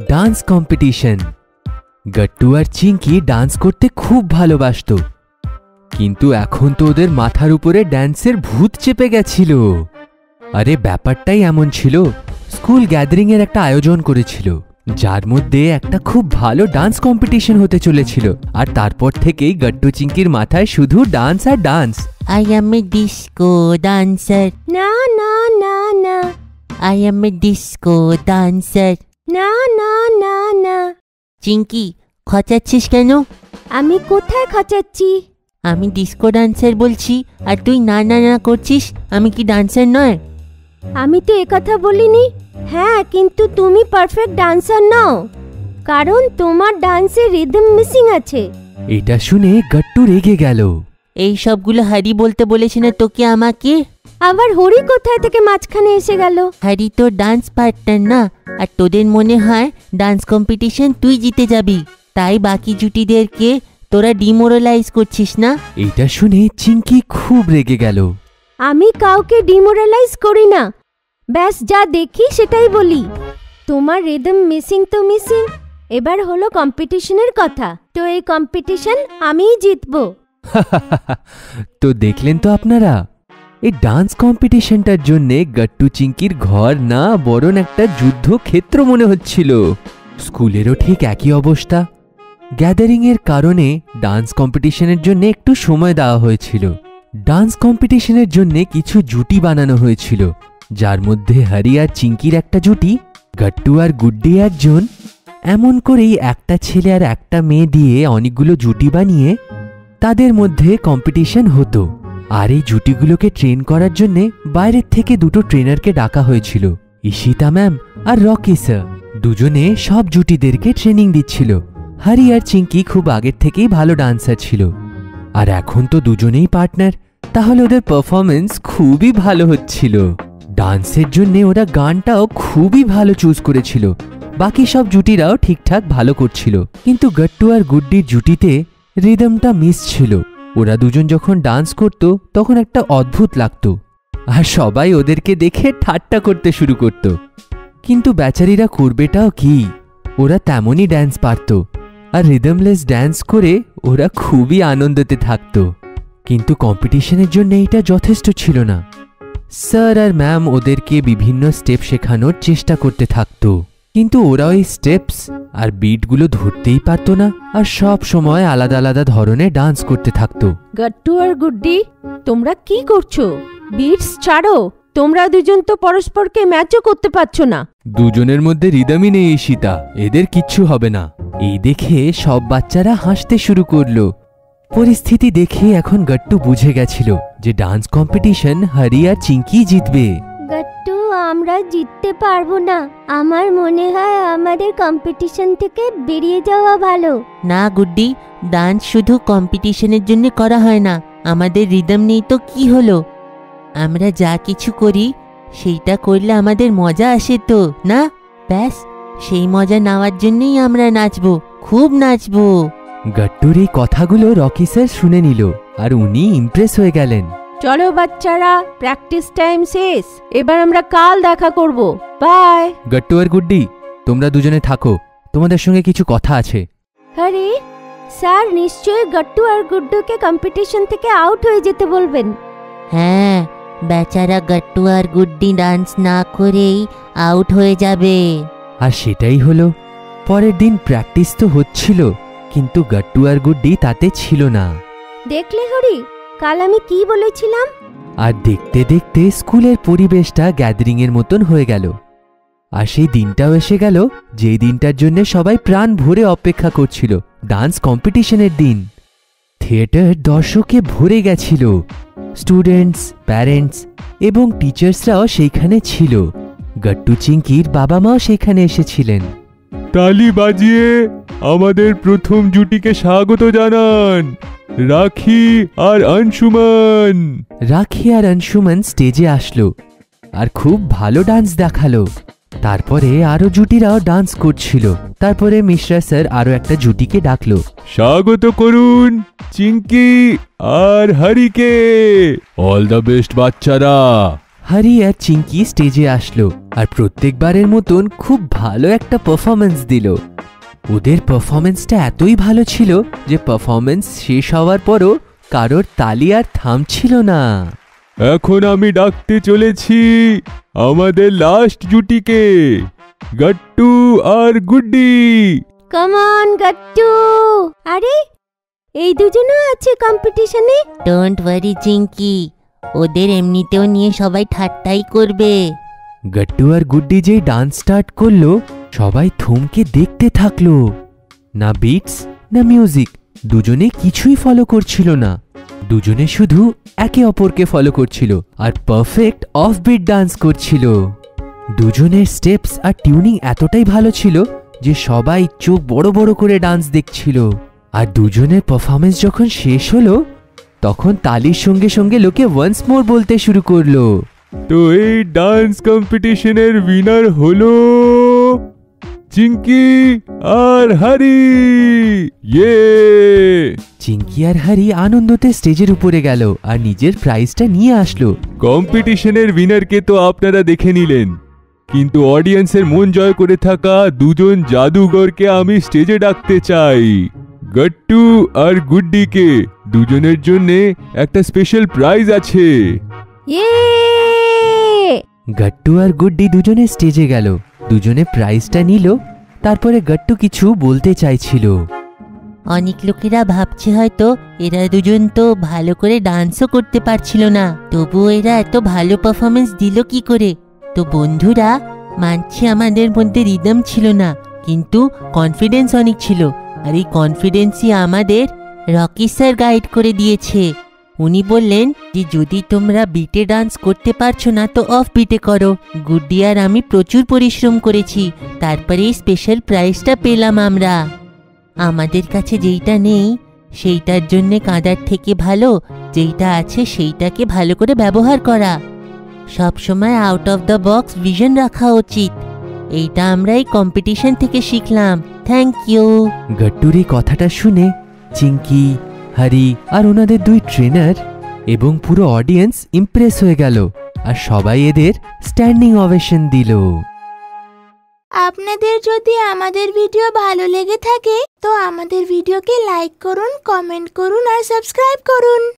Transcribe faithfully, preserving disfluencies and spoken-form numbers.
Dance competition. Gattu আর Chinki dance করতে খুব ভালোবাসতো, কিন্তু এখন তো ওদের মাথার উপরে ড্যান্সের ভূত চেপে গেছিল। আরে ব্যাপারটাই এমন ছিল, স্কুল গ্যাদারিং এর একটা আয়োজন করেছিল, যার মধ্যে একটা খুব ভালো ডান্স কম্পিটিশন হতে চলেছিল। আর তারপর থেকেই গট্টু চিঙ্কির মাথায় শুধু ডান্স আর dance. I am a disco dancer. না না না না। I am a disco dancer. না না না না। চিঙ্কি, খচাচ্ছিস কেন? আমি কোথায় খচাচ্ছি? আমি ডিস্কো ডান্সার বলছি আর তুই না না না করছিস। আমি কি ডান্সার নয়? আমি তো একথা বলিনি। হ্যাঁ, কিন্তু তুমি পারফেক্ট ডান্সার নও, কারণ তোমার ডান্সে রিদম মিসিং আছে। এটা শুনে গট্টু রেগে গেল। এই সবগুলো হারি বলতে বলেছি না তোকে আমাকে? আবার হরি কোথায় থেকে মাঝখানে এসে গেল? হারি তো ডান্স পার্টনার না, আর তোদের মনে হয় ডান্স কম্পিটিশন তুই জিতে যাবি, তাই বাকি জুটিদেরকে তোরা ডিমোরালাইজ করছিস না? এটা শুনে চিঙ্কি খুব রেগে গেল। আমি কাউকে ডিমোরালাইজ করি না, ব্যাস যা দেখি সেটাই বলি। তোমার রিদম মিসিং তো মিসিং, এবার হলো কম্পিটিশনের কথা। তো এই কম্পিটিশন আমিই জিতবো। তো দেখলেন তো আপনারা, এই ডান্স কম্পিটিশনটার জন্যে গট্টু চিঙ্কির ঘর না বরং একটা যুদ্ধক্ষেত্র মনে হচ্ছিল। স্কুলেরও ঠিক একই অবস্থা। গ্যাদারিং এর কারণে ডান্স কম্পিটিশনের জন্য একটু সময় দেওয়া হয়েছিল। ডান্স কম্পিটিশনের জন্য কিছু জুটি বানানো হয়েছিল, যার মধ্যে হরি আর চিঙ্কির একটা জুটি, গট্টু আর গুড্ডি একজন। এমন করেই একটা ছেলে আর একটা মেয়ে দিয়ে অনেকগুলো জুটি বানিয়ে তাদের মধ্যে কম্পিটিশন হতো। আর এই জুটিগুলোকে ট্রেন করার জন্য বাইরের থেকে দুটো ট্রেনারকে ডাকা হয়েছিল, ঈশিতা ম্যাম আর রকি স্যার। দুজনে সব জুটিদেরকে ট্রেনিং দিচ্ছিল। হরি আর চিঙ্কি খুব আগের থেকেই ভালো ডান্সার ছিল, আর এখন তো দুজনেই পার্টনার, তাহলে ওদের পারফরমেন্স খুবই ভালো হচ্ছিল। ডান্সের জন্য ওরা গানটাও খুবই ভালো চুজ করেছিল। বাকি সব জুটিরাও ঠিকঠাক ভালো করছিল, কিন্তু গট্টু আর গুড্ডির জুটিতে রিদমটা মিস ছিল। ওরা দুজন যখন ডান্স করত তখন একটা অদ্ভুত লাগতো, আর সবাই ওদেরকে দেখে ঠাট্টা করতে শুরু করত। কিন্তু বেচারিরা করবেটাও কি, ওরা তেমনই ড্যান্স পারত, আর রিদমলেস ড্যান্স করে ওরা খুবই আনন্দতে থাকত। কিন্তু কম্পিটিশনের জন্য এটা যথেষ্ট ছিল না। স্যার আর ম্যাম ওদেরকে বিভিন্ন স্টেপ শেখানোর চেষ্টা করতে থাকত, কিন্তু ওরা ওই স্টেপস আর বিটগুলো ধরতেই পারত না, আর সব সময় আলাদা আলাদা ধরনের ডান্স করতে থাকতো। গট্টু আর গুড্ডি, তোমরা কি করছো? বিটস ছাড়ো, তোমরা দুজন তো পরস্পরকে ম্যাচও করতে পারছো না। দুজনের মধ্যে রিদমই নেই ঈশিতা, এদের কিচ্ছু হবে না। এই দেখে সব বাচ্চারা হাসতে শুরু করলো। পরিস্থিতি দেখে এখন গট্টু বুঝে গেছিল যে ডান্স কম্পিটিশন হরি আর চিঙ্কি জিতবে। গট্টু, আমরা জিততে পারবো না। আমার মনে হয় আমাদের কম্পিটিশন থেকে বেরিয়ে যাওয়া ভালো। না গুড্ডি, ডান্স শুধু কম্পিটিশনের জন্য করা হয় না। আমাদের রিদম নেই তো কি হলো? আমরা যা কিছু করি সেইটা করলে আমাদের মজা আসে তো না? ব্যাস সেই মজা নেওয়ার জন্যই আমরা নাচবো, খুব নাচবো। গট্টুর এই কথাগুলো রকি স্যার শুনে নিল, আর উনি ইমপ্রেস হয়ে গেলেন। চলো বাচ্চারা, প্র্যাকটিস টাইম শেষ, এবার আমরা কাল দেখা করব। বাই। গট্টু আর গুড্ডি, তোমরা দুজনে থাকো, তোমাদের সঙ্গে কিছু কথা আছে। হরি স্যার নিশ্চয়ই গট্টু আর গুড্ডুকে কম্পিটিশন থেকে আউট হয়ে যেতে বলবেন। হ্যাঁ, বেচারা গট্টু আর গুড্ডি ডান্স না করেই আউট হয়ে যাবে। আর সেটাই হলো। পরের দিন প্র্যাকটিস তো হচ্ছিল, কিন্তু গট্টু আর গুড্ডি তাতে ছিল না। দেখলে হরি, কাল আমি কি বলেছিলাম? আর দেখতে দেখতে স্কুলের পরিবেশটা গ্যাদারিং এর মতন হয়ে গেল। আর সেই দিনটাও এসে গেল যেই দিনটার জন্য সবাই প্রাণ ভরে অপেক্ষা করছিল, ডান্স কম্পিটিশনের দিন। থিয়েটার দর্শকে ভরে গেছিল। স্টুডেন্টস, প্যারেন্টস এবং টিচার্সরাও সেইখানে ছিল। গট্টু চিঙ্কির বাবা মাও সেখানে এসেছিলেন। তালি বাজিয়ে আমাদের প্রথম জুটিকে স্বাগত জানান, রাখি আর অংশুমান। রাখি আর অংশুমান স্টেজে আসলো আর খুব ভালো ডান্স দেখালো। তারপরে আরো জুটিরাও ডান্স করছিল। তারপরে মিশ্রা স্যার আরো একটা জুটিকে ডাকলো। স্বাগত করুন চিঙ্কি আর হরিকে। অল দ্য বেস্ট বাচ্চারা, হরি আর চিঙ্কি স্টেজে আসলো আর প্রত্যেকবারের মতন খুব ভালো একটা পারফরমেন্স দিল। ওদের পারফরমেন্সটা এতই ভালো ছিল যে পারফরমেন্স শেষ হওয়ার পরও কারোর তালি আর থামছিল না। এখন আমি ডাকতে চলেছি আমাদের last জুটিকে, Gattu R Guddi. Come on Gattu. আরে এই দুজনও আছে কম্পিটিশনে। ডোন্ট ওয়ারি চিঙ্কি, ওদের এমনিতেও নিয়ে সবাই ঠাট্টাই করবে। গাট্টু আর গুড্ডি যেই ডান্স স্টার্ট করলো সবাই থমকে দেখতে থাকলো। না বিটস না মিউজিক, দুজনে কিছুই ফলো করছিল না। দুজনে শুধু একে অপরকে ফলো করছিল আর পারফেক্ট অফ বিট ডান্স করছিল। দুজনের স্টেপস আর টিউনিং এতটাই ভালো ছিল যে সবাই চোখ বড় বড় করে ডান্স দেখছিল। আর দুজনের পারফরমেন্স যখন শেষ হলো তখন তালির সঙ্গে সঙ্গে লোকে ওয়ান্স মোর বলতে শুরু করলো। তো এই ডান্স কম্পিটিশনের উইনার হলো চিঙ্কি আর হরি। ইয়ে! চিঙ্কি আর হরি আনন্দতে স্টেজের উপরে গেল আর নিজের প্রাইজটা নিয়ে আসলো। কম্পিটিশনের উইনারকে তো আপনারা দেখে নিলেন, কিন্তু অডিয়েন্সের মন জয় করে থাকা দুজন জাদুঘরকে আমি স্টেজে ডাকতে চাই। গাট্টু আর গুড্ডিকে, দুজনের জন্য একটা স্পেশাল প্রাইজ আছে। ইয়ে! গাট্টু আর গুড্ডি দুজনে স্টেজে গেল, দুজনে প্রাইজটা নিল। তারপরে গাট্টু কিছু বলতে চাইছিল। অনেক লোকেরা ভাবছে হয়তো এরা দুজন তো ভালো করে ডান্সও করতে পারছিল না, তবুও এরা এত ভালো পারফরমেন্স দিল কি করে। তো বন্ধুরা, মানছি আমাদের মধ্যে রিদম ছিল না, কিন্তু কনফিডেন্স অনেক ছিল। আর এই কনফিডেন্সই আমাদের রকি স্যার গাইড করে দিয়েছে। উনি বললেন যে যদি তোমরা বিটে ডান্স করতে পারছো না তো অফ বিটে করো। গুড্ডি আর আমি প্রচুর পরিশ্রম করেছি, তারপরে এই স্পেশাল প্রাইজটা পেলাম আমরা। আমাদের কাছে যেইটা নেই সেইটার জন্যে কাঁদার থেকে ভালো যেইটা আছে সেইটাকে ভালো করে ব্যবহার করা। সব সময় out of the box vision রাখা উচিত। এইটা আমরা এই কম্পিটিশন থেকে শিখলাম। Thank you. গাট্টুর এই কথাটা শুনে চিঙ্কি, হরি আর ওনাদের দুই ট্রেনার এবং পুরো অডিয়েন্স ইমপ্রেস হয়ে গেল আর সবাই এদের স্ট্যান্ডিং ওভেশন দিল। আপনাদের যদি আমাদের ভিডিও ভালো লেগে থাকে তো আমাদের ভিডিওকে লাইক করুন, কমেন্ট করুন আর সাবস্ক্রাইব করুন।